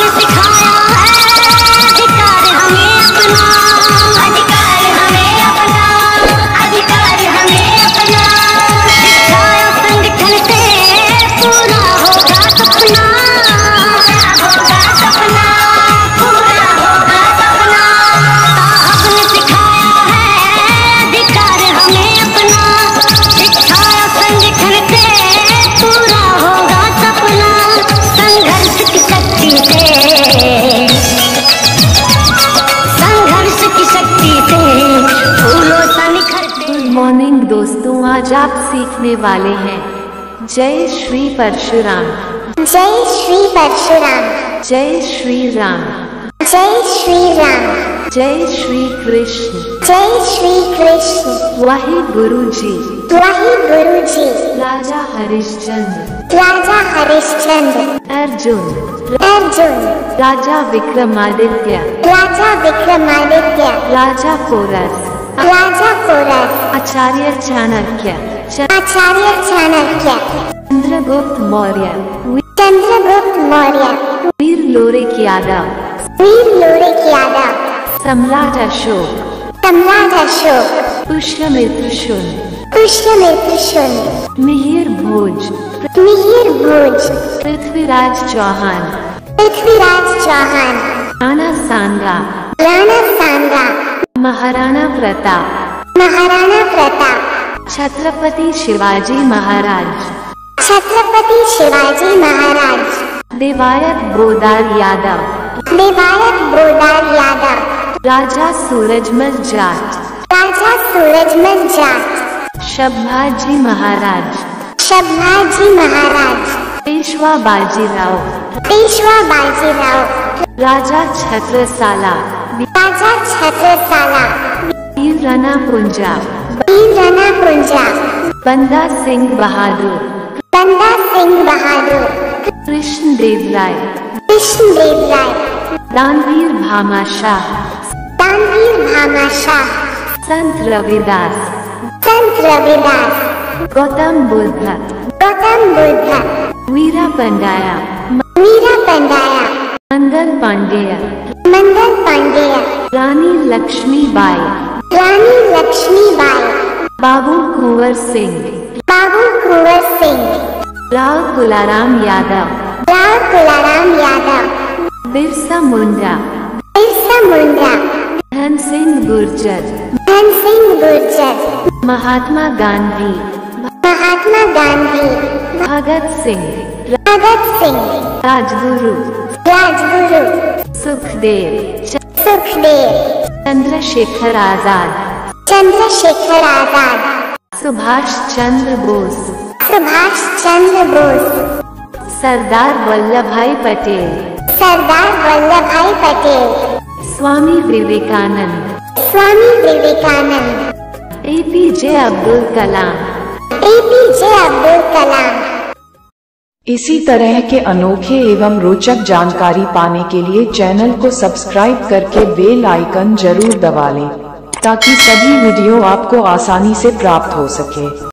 Morning दोस्तों, आज आप सीखने वाले हैं जय श्री परशुराम, जय श्री परशुराम, जय श्री राम, जय श्री राम, जय श्री कृष्ण, जय श्री कृष्ण, वाहे गुरु जी, वाहे गुरु जी, राजा हरिश्चंद्र, राजा हरिश्चंद्र, अर्जुन, अर्जुन, राजा विक्रमादित्य, राजा विक्रमादित्य, राजा पोरस, राजा पोरस, आचार्य चाणक्य, आचार्य चाणक्य, चंद्रगुप्त मौर्य, चंद्रगुप्त मौर्य, वीर लोरिक यादव, वीर लोरिक यादव, सम्राट अशोक, सम्राट अशोक, पुष्यमित्र शून्य, पुष्यमित्र शून्य, मिहिर भोज, मिहिर भोज, पृथ्वीराज चौहान, पृथ्वीराज चौहान, राणा सांगा, राणा सांगा, महाराणा प्रताप, महाराणा प्रताप, छत्रपति शिवाजी महाराज, छत्रपति शिवाजी महाराज, देवायत बोदार यादव, देवायत बोदार यादव, राजा सूरजमल जाट, राजा सूरजमल जाट, शंभाजी महाराज, शंभाजी महाराज, पेशवा बाजीराव, पेशवा बाजीराव, राजा छत्रसाला, राजा छत्रसाला, वीर रणपुंजा, वीर रणपुंजा, बंदा सिंह बहादुर, बंदा सिंह बहादुर, कृष्ण देव राय, कृष्ण देव राय, दानवीर भामाशाह, दानवीर भामाशाह, संत रविदास, संत रविदास, गौतम बुद्ध, गौतम बुद्ध, वीरा पंडाया, वीरा पंडाया, मंगल पांडेय, मंगल पांडेय, रानी लक्ष्मीबाई, रानी लक्ष्मीबाई, बाबू कुंवर सिंह, बाबू कुंवर सिंह, राव तुलाराम यादव, राव तुलाराम यादव, बिरसा मुंडा, बिरसा मुंडा, धन सिंह गुर्जर, धन सिंह गुर्जर, महात्मा गांधी, महात्मा गांधी, भगत सिंह, भगत सिंह, राजगुरु, राजगुरु, सुखदेव, सुखदेव, चंद्रशेखर आजाद, चंद्रशेखर आजाद, सुभाष चंद्र बोस, सुभाष चंद्र बोस, सरदार वल्लभ भाई पटेल, सरदार वल्लभ भाई पटेल, स्वामी विवेकानंद, स्वामी विवेकानंद, APJ अब्दुल कलाम, APJ अब्दुल कलाम। इसी तरह के अनोखे एवं रोचक जानकारी पाने के लिए चैनल को सब्सक्राइब करके बेल आइकन जरूर दबा लें, ताकि सभी वीडियो आपको आसानी से प्राप्त हो सके।